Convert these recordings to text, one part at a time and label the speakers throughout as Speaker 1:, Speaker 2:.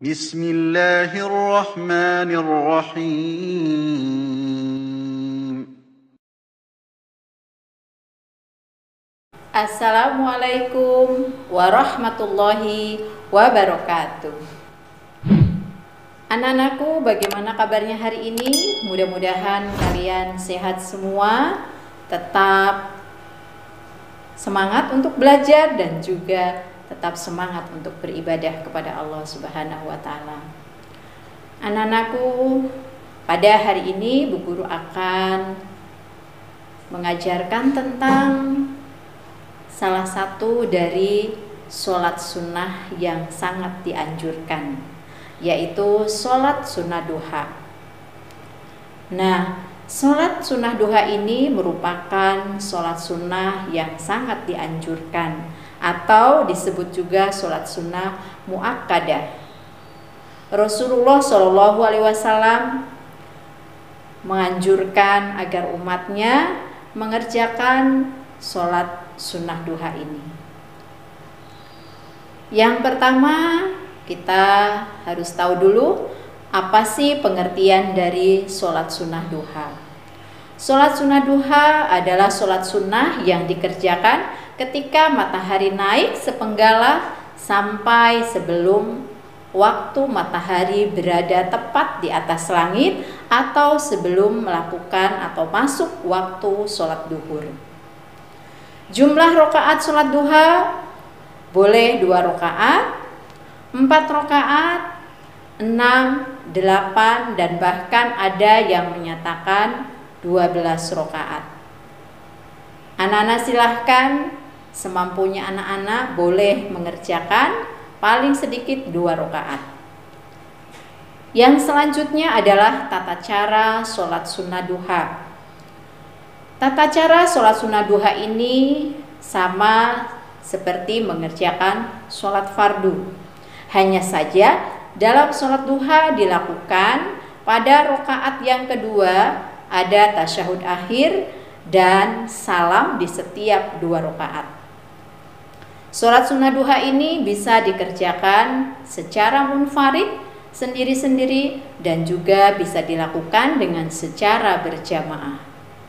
Speaker 1: Bismillahirrahmanirrahim.
Speaker 2: Assalamualaikum warahmatullahi wabarakatuh. Anak-anakku, bagaimana kabarnya hari ini? Mudah-mudahan kalian sehat semua, tetap semangat untuk belajar dan juga tetap semangat untuk beribadah kepada Allah Subhanahu wa taala. Anak-anakku, pada hari ini Bu Guru akan mengajarkan tentang salah satu dari sholat sunnah yang sangat dianjurkan, yaitu sholat sunnah duha. Nah, sholat sunnah duha ini merupakan sholat sunnah yang sangat dianjurkan, atau disebut juga sholat sunnah muakkadah. Rasulullah Shallallahu Alaihi Wasallam menganjurkan agar umatnya mengerjakan sholat sunnah duha ini. Yang pertama, kita harus tahu dulu apa sih pengertian dari sholat sunnah duha. Sholat sunnah duha adalah sholat sunnah yang dikerjakan ketika matahari naik sepenggala sampai sebelum waktu matahari berada tepat di atas langit atau sebelum melakukan atau masuk waktu sholat duhur. Jumlah rakaat sholat duha boleh 2 rakaat, 4 rakaat, 6, 8, dan bahkan ada yang menyatakan 12 rakaat. Anak-anak silahkan semampunya anak-anak boleh mengerjakan paling sedikit 2 rakaat. Yang selanjutnya adalah tata cara sholat sunnah duha. Tata cara sholat sunnah duha ini sama seperti mengerjakan sholat fardu. Hanya saja dalam sholat duha dilakukan pada rakaat yang kedua ada tasyahud akhir dan salam di setiap 2 rakaat. Sholat sunnah duha ini bisa dikerjakan secara munfarid, sendiri-sendiri, dan juga bisa dilakukan dengan secara berjamaah.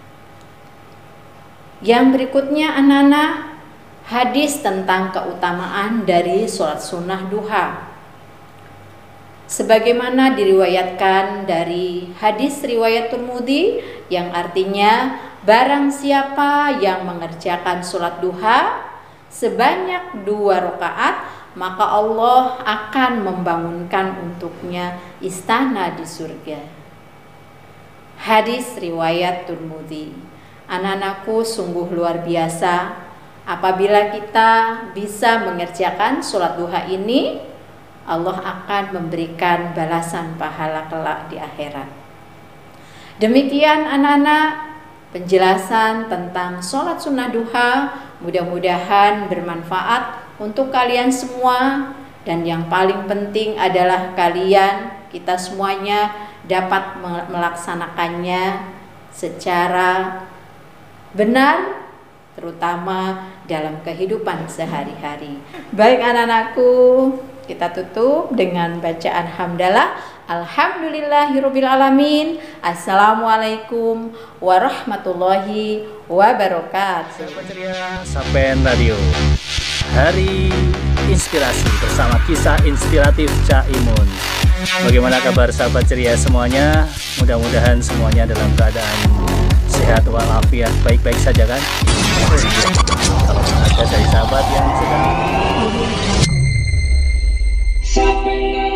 Speaker 2: Yang berikutnya anak-anak, hadis tentang keutamaan dari sholat sunnah duha. Sebagaimana diriwayatkan dari hadis riwayat Tirmidzi yang artinya barang siapa yang mengerjakan sholat duha sebanyak 2 rakaat, maka Allah akan membangunkan untuknya istana di surga. Hadis riwayat Tirmidzi. Anak-anakku, sungguh luar biasa apabila kita bisa mengerjakan sholat duha ini, Allah akan memberikan balasan pahala kelak di akhirat. Demikian anak-anak penjelasan tentang sholat sunnah duha, mudah-mudahan bermanfaat untuk kalian semua, dan yang paling penting adalah kita semuanya dapat melaksanakannya secara benar, terutama dalam kehidupan sehari-hari. Baik anak-anakku, kita tutup dengan bacaan hamdalah. Alhamdulillahirrabbilalamin. Assalamualaikum warahmatullahi wabarakatuh.
Speaker 3: Sahabat ceria Sapen Radio, hari inspirasi bersama kisah inspiratif Cak Imun. Bagaimana kabar sahabat ceria semuanya? Mudah-mudahan semuanya dalam keadaan sehat walafiat, baik-baik saja kan? Kalau ada dari sahabat yang sedang